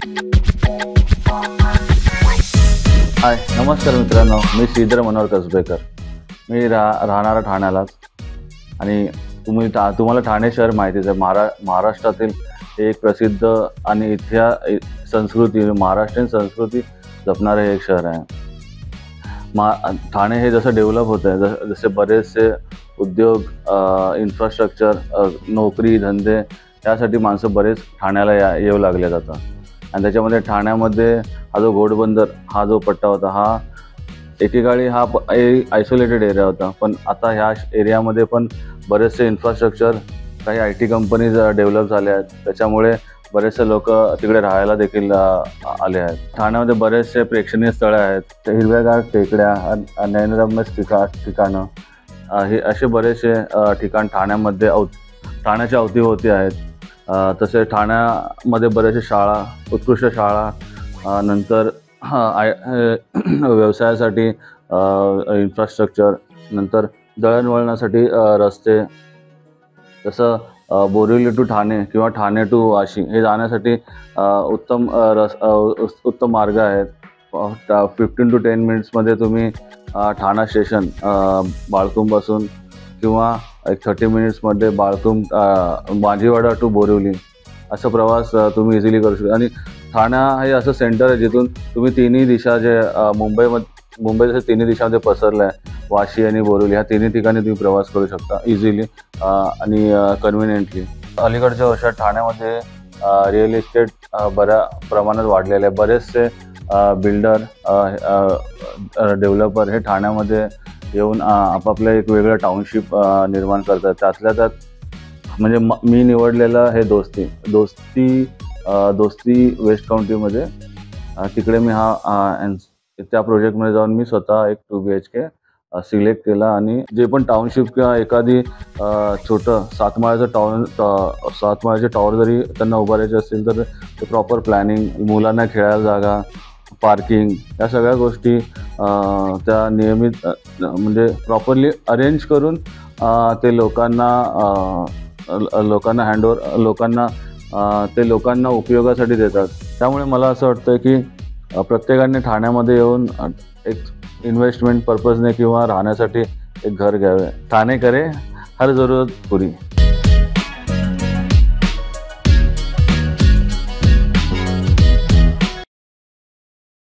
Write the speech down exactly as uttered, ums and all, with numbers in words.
हाय नमस्कार मित्रांनो, मी श्रीधर मनोहर कसबेकर. मी रा राहणारा ठाण्यालाच आणि तुम्ही ता तुम्हाला ठाणे शहर माहितीच आहे. महारा महाराष्ट्रातील एक प्रसिद्ध आणि इतिहा संस्कृती महाराष्ट्रीयन संस्कृती जपणारे एक शहर आहे. मा ठाणे हे जसं डेव्हलप होत आहे, जस जसे बरेचसे उद्योग, इन्फ्रास्ट्रक्चर, नोकरी धंदे यासाठी माणसं बरेच ठाण्याला या येऊ लागले जातात. आणि त्याच्यामध्ये ठाण्यामध्ये हा जो घोडबंदर हा जो पट्टा होता, हा एकेकाळी हा आयसोलेटेड एरिया होता. पण आता ह्या एरियामध्ये पण बरेचसे इन्फ्रास्ट्रक्चर, काही आय टी कंपनीज डेव्हलप झाल्या आहेत. त्याच्यामुळे बरेचसे लोक तिकडे राहायला देखील आले आहेत. ठाण्यामध्ये बरेचसे प्रेक्षणीय स्थळं आहेत, हिरव्यागार टेकड्या, नयनरम्य ठिका ठिकाणं हे असे बरेचसे ठिकाण ठाण्यामध्ये अव ठाण्याच्या अवतीभोवती आहेत. तसे ठाण्यामध्ये बरेचसे शाळा, उत्कृष्ट शाळा, नंतर आय व्यवसायासाठी इन्फ्रास्ट्रक्चर, नंतर दळणवळणासाठी रस्ते, जसं बोरिवली टू ठाणे किंवा ठाणे टू वाशी हे जाण्यासाठी उत्तम रस उत्तम मार्ग आहेत. फिफ्टीन टू टेन मिनिट्समध्ये तुम्ही ठाणा स्टेशन बाळकुंपासून किंवा एक थर्टी मिनिट्समध्ये बाळकुंब माजीवाडा टू बोरिवली असा प्रवास तुम्ही इझिली करू शकता. आणि ठाणा हे असं सेंटर आहे जिथून तुम्ही तिन्ही दिशा जे मुंबईमध्ये मुंबई जसे तिन्ही दिशामध्ये पसरलं आहे, वाशी आणि बोरिवली ह्या तिन्ही ठिकाणी तुम्ही प्रवास करू शकता इझिली आणि कन्व्हिनियंटली. अलीकडच्या वर्षात ठाण्यामध्ये रिअल इस्टेट बऱ्या प्रमाणात वाढलेलं आहे. बरेचसे बिल्डर, डेव्हलपर हे ठाण्यामध्ये येऊन आपापलं एक वेगळं टाउनशिप निर्माण करतात. त्यातल्या त्यात म्हणजे मी निवडलेलं हे दोस्ती दोस्ती दोस्ती वेस्ट काउंटीमध्ये. तिकडे मी हा त्या प्रोजेक्टमध्ये जाऊन मी स्वतः एक two B H K select केला. आणि जे पण टाउनशिप किंवा एखादी छोटं सात माळ्याचं टाउन सात माळ्याचे टॉवर जरी त्यांना उभारायचे असतील तर ते प्रॉपर प्लॅनिंग, मुलांना खेळायला जागा, पार्किंग या सगळ्या गोष्टी त्या नियमित म्हणजे प्रॉपरली अरेंज करून ते लोकांना लोकांना हँडओव्हर लोकांना ते लोकांना उपयोगासाठी देतात. त्यामुळे मला असं वाटतं की प्रत्येकाने ठाण्यामध्ये येऊन एक इन्व्हेस्टमेंट पर्पजने किंवा राहण्यासाठी एक घर घ्यावे. ठाणे करे हर जरूरत पुरी.